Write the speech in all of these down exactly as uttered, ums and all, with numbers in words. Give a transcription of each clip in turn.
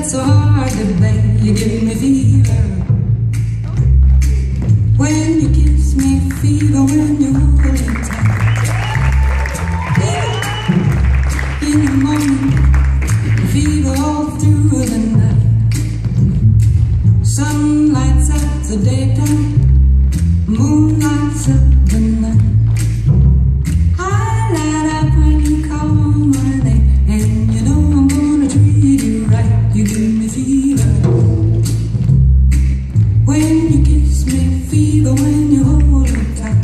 that's so hard to bear. You give me fever when you kiss me, fever when you hold me tight. Fever in the morning, fever all through the night. Sun lights up the daytime, moon lights up the night. I light up when you call my name, and you know I'm gonna treat you right. You give me fever when you kiss me, fever when you hold me tight.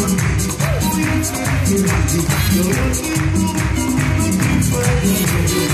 You're